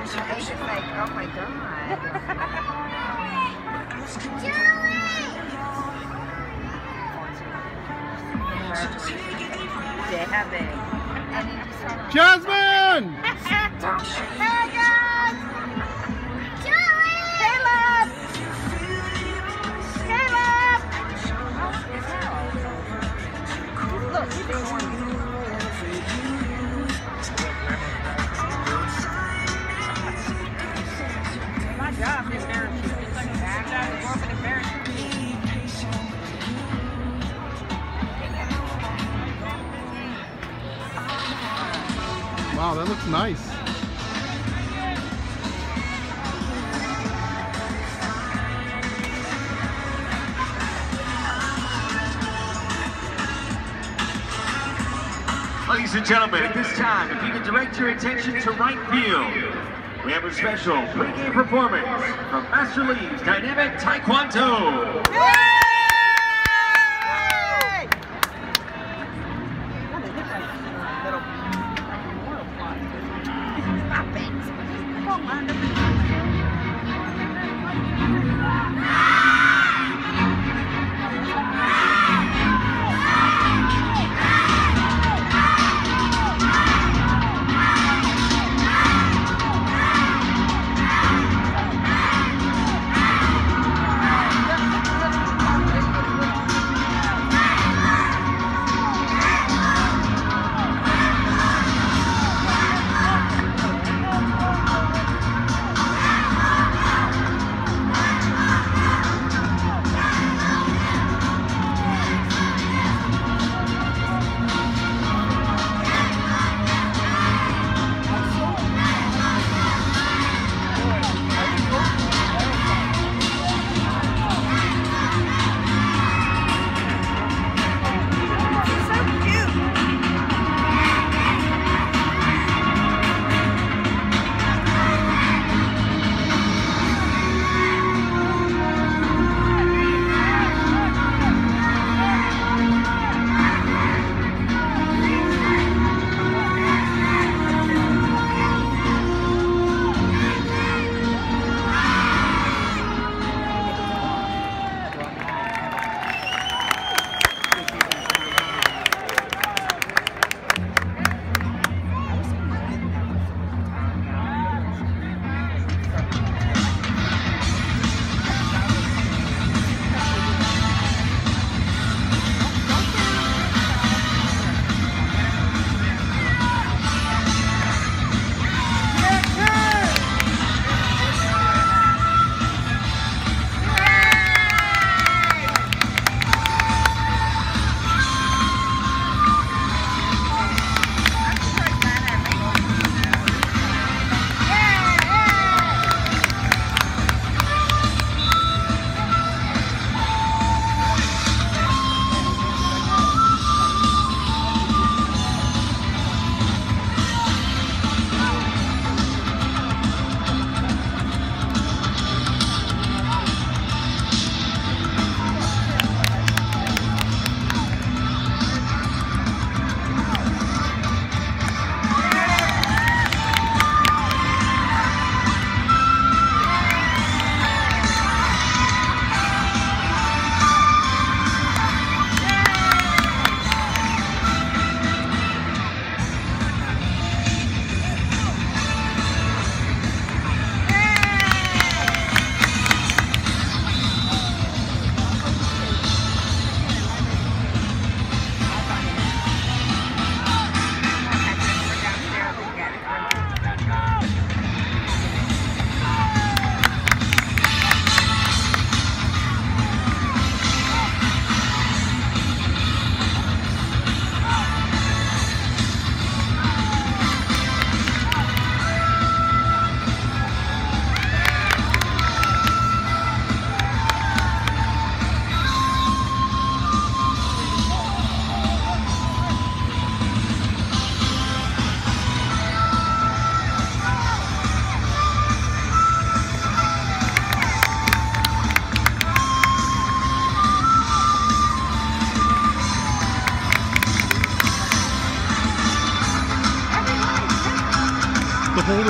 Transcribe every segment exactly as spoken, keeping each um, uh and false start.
Ace is like, oh my god. Jasmine! Hey guys! Caleb! Caleb! Look, he's doing one. My job is parachute. It's like a bad job to work in a parachute. Wow, that looks nice. Ladies and gentlemen, at this time, if you could direct your attention to right field, we have a special pregame performance from Master Lee's Dynamic Taekwondo.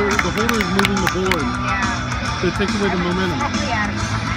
the holder is moving the board. Yeah. So it takes away the momentum. Hopefully out of time.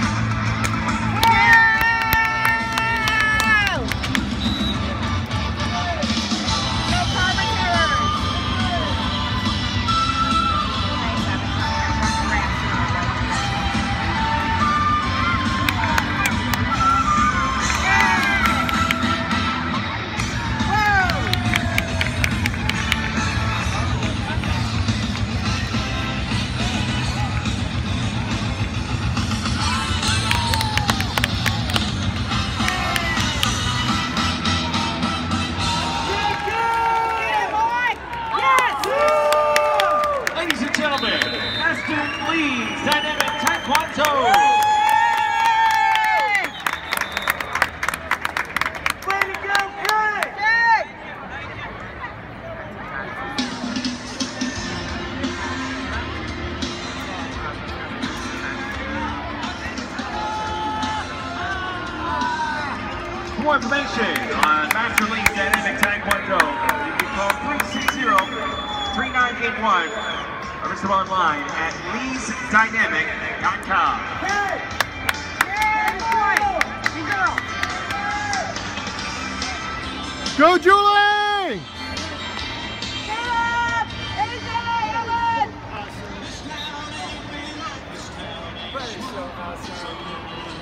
Ladies and gentlemen, Master Lee's Dynamic Taekwondo. Way to go, Greg! For more information on Master Lee's Dynamic Taekwondo, you can call three six zero, three nine eight one or visit them online at lees dynamic dot com. Hey! Yeah, boy! You go! Go, Julie! Get up! A J, Ellen! Awesome.